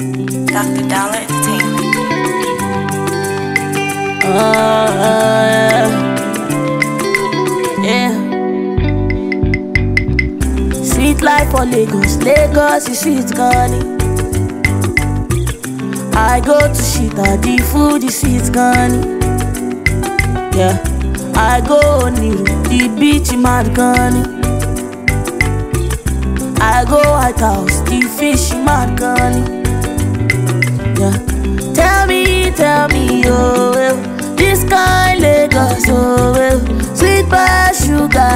Dr. Dollar Entertainment. Yeah. Sweet life for Lagos, Lagos is sweet gani. I go to Shita, the food is sweet gani. Yeah, I go Niru, the beach is mad gani. I go White House, the fish is mad gani. Yeah, tell me, oh, well, this kind Lagos, oh, well, sweet by sugar,